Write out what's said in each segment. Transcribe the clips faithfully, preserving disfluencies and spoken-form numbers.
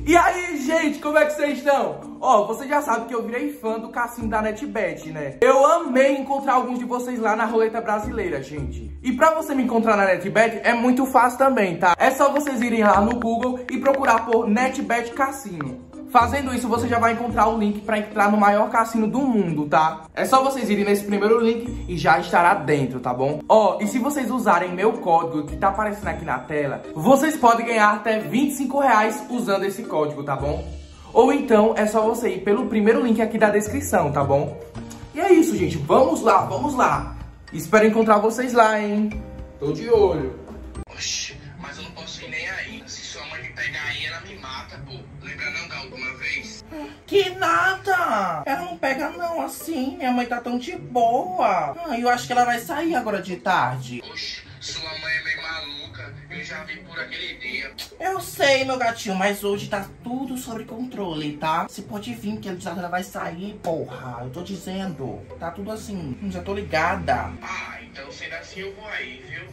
E aí, gente, como é que vocês estão? Ó, você já sabe que eu virei fã do cassino da NetBet, né? Eu amei encontrar alguns de vocês lá na roleta brasileira, gente. E pra você me encontrar na NetBet é muito fácil também, tá? É só vocês irem lá no Google e procurar por NetBet Cassino. Fazendo isso, você já vai encontrar o link pra entrar no maior cassino do mundo, tá? É só vocês irem nesse primeiro link e já estará dentro, tá bom? Ó, e se vocês usarem meu código que tá aparecendo aqui na tela, vocês podem ganhar até vinte e cinco reais usando esse código, tá bom? Ou então, é só você ir pelo primeiro link aqui da descrição, tá bom? E é isso, gente. Vamos lá, vamos lá. Espero encontrar vocês lá, hein? Tô de olho. Oxi, mas eu não posso ir nem aí. Se sua mãe me pegar aí, ela me mata, pô. Lembra não da última vez? Que nada! Ela não pega não, assim. Minha mãe tá tão de boa. Ah, eu acho que ela vai sair agora de tarde. Oxi, sua mãe é meio maluca. Eu já vi por aquele dia. Eu sei, meu gatinho, mas hoje tá tudo sob controle, tá? Você pode vir, que ela vai sair, porra. Eu tô dizendo. Tá tudo assim. Já tô ligada. Ah, então sendo assim eu vou aí, viu?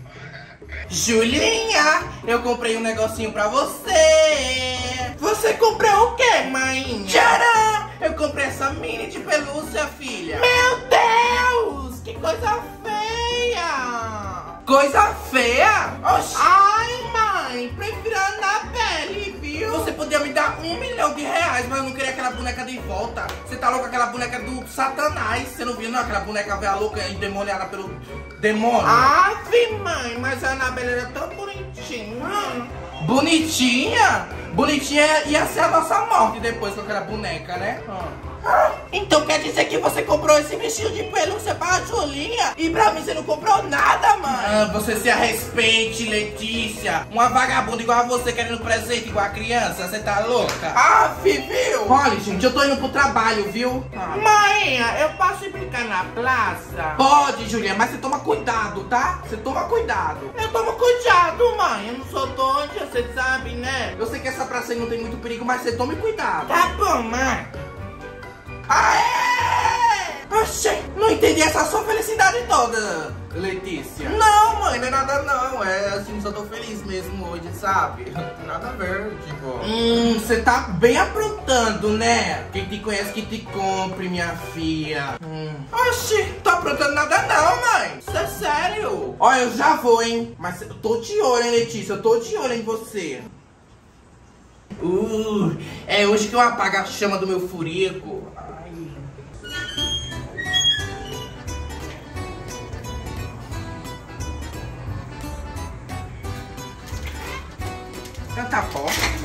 Julinha, eu comprei um negocinho pra você. Você comprou o quê, mãe? Tcharam! Eu comprei essa mini de pelúcia, filha. Meu Deus! Que coisa feia! Coisa feia? Oxi. Ai, mãe, prefiro na pele, viu? Você podia me dar um milhão de reais, mas eu não queria aquela boneca de volta. Você tá louca, aquela boneca do Satanás. Você não viu, não? Aquela boneca velha louca, endemoniada pelo demônio. Ah, mãe, mas a Anabela era tão bonitinha. Bonitinha? Bonitinha ia ser a nossa morte depois com aquela boneca, né? Ah. Então quer dizer que você comprou esse vestido de pelúcia pra Julinha e pra mim você não comprou nada, mãe? Ah, você se respeite, Letícia. Uma vagabunda igual a você querendo presente igual a criança, você tá louca? Ah, viu? Olha, gente, eu tô indo pro trabalho, viu? Ah. Mãe, eu posso implicar na praça? Pode, Julinha, mas você toma cuidado, tá? Você toma cuidado. Eu tomo cuidado, mãe. Eu não sou doida, você sabe, né? Eu sei que essa praça aí não tem muito perigo, mas você tome cuidado. Tá bom, mãe. Aê! Oxê, não entendi essa sua felicidade toda, Letícia. Não, mãe, não é nada não. É assim, só tô feliz mesmo hoje, sabe? Nada a ver, tipo. Hum, você tá bem aprontando, né? Quem te conhece que te compre, minha filha. Hum. Oxi, tô aprontando nada não, mãe. Isso é sério. Olha, eu já vou, hein? Mas eu tô de olho, hein, Letícia? Eu tô de olho em você. Uh, é hoje que eu apago a chama do meu furico. Ai. Já tá bom.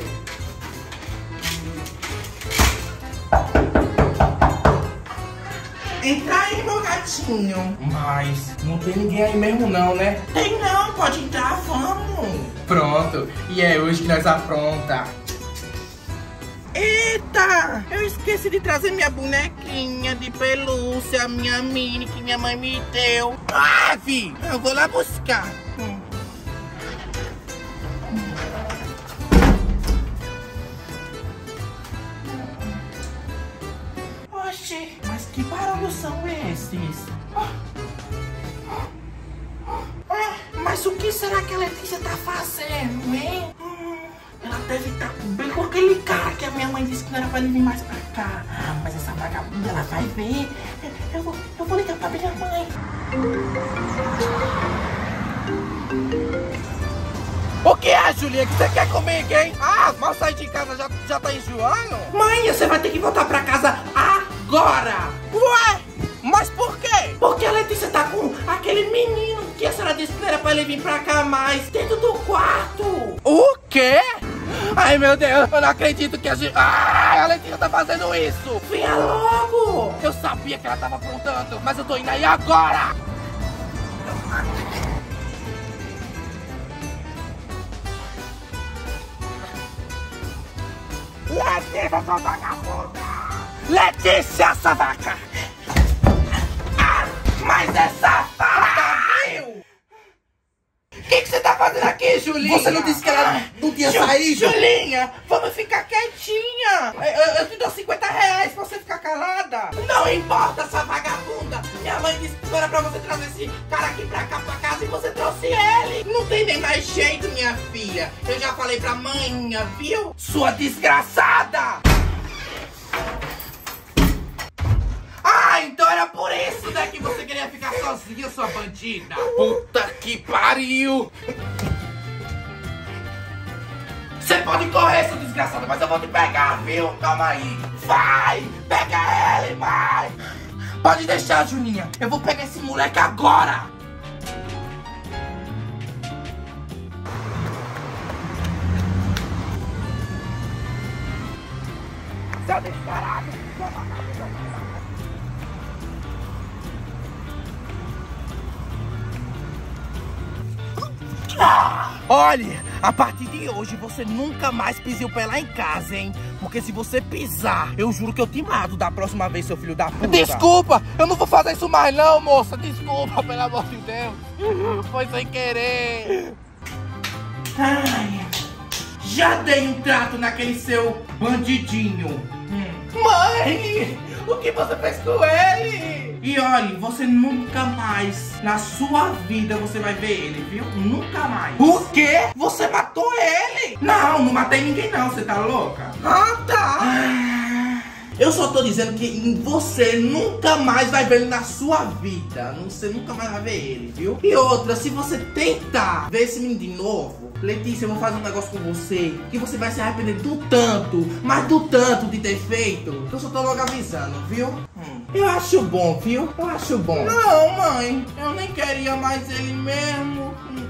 Entra aí, meu gatinho. Mas não tem ninguém aí mesmo não, né? Tem não, pode entrar, vamos. Pronto, e é hoje que nós apronta. Eita! Eu esqueci de trazer minha bonequinha de pelúcia, minha mini que minha mãe me deu. Ave! Eu vou lá buscar. Hum. Oxi, mas que barulhos são esses? Ah. Ah, mas o que será que a Letícia tá fazendo, hein? Ela deve estar bem com aquele cara que a minha mãe disse que não era pra ele vir mais pra cá. Ah, mas essa vagabunda, ela vai ver. Eu vou, eu vou ligar pra minha mãe. O que é, Julinha? Que você quer comigo, hein? Ah, mal sair de casa, já, já tá enjoando? Mãe, você vai ter que voltar pra casa agora. Ué? Mas por quê? Porque a Letícia tá com aquele menino que a senhora disse que não era pra ele vir pra cá mais, dentro do quarto. O quê? Ai, meu Deus, eu não acredito que a gente... Ai, a Letícia tá fazendo isso. Venha logo. Eu sabia que ela tava aprontando, mas eu tô indo aí agora. Letícia, sua vagabunda. Letícia, sua vaca. Ah, mas é safada, viu? O que que você tá tá fazendo aqui, Julinha? Você não disse que ela não tinha saído? Julinha, vamos ficar quietinha. Eu, eu te dou cinquenta reais pra você ficar calada. Não importa essa vagabunda. Minha mãe disse que era pra você trazer esse cara aqui pra cá, pra casa, e você trouxe ele. Não tem nem mais jeito, minha filha. Eu já falei pra manhã, viu? Sua desgraçada. Ah, então era por isso, né, que você queria ficar sozinha, sua bandida. Puta que pariu. Você pode correr, seu desgraçado, mas eu vou te pegar, viu? Calma aí. Vai, pega ele, vai. Pode deixar, Julinha. Eu vou pegar esse moleque agora. Seu descarado. Olha, a partir de hoje você nunca mais pise o pé lá em casa, hein? Porque se você pisar, eu juro que eu te mato da próxima vez, seu filho da puta. Desculpa, eu não vou fazer isso mais não, moça. Desculpa, pelo amor de Deus. Foi sem querer. Ai, já dei um trato naquele seu bandidinho. Hum. Mãe, o que você fez com ele? E olha, você nunca mais, na sua vida, você vai ver ele, viu? Nunca mais. O quê? Você matou ele? Não, não matei ninguém não, você tá louca? Ah, tá. Ah, eu só tô dizendo que você nunca mais vai ver ele na sua vida. Você nunca mais vai ver ele, viu? E outra, se você tentar ver esse menino de novo, Letícia, eu vou fazer um negócio com você que você vai se arrepender do tanto, mas do tanto de ter feito, que eu só tô logo avisando, viu? Hum. Eu acho bom, viu? Eu acho bom. Não, mãe, eu nem queria mais ele mesmo.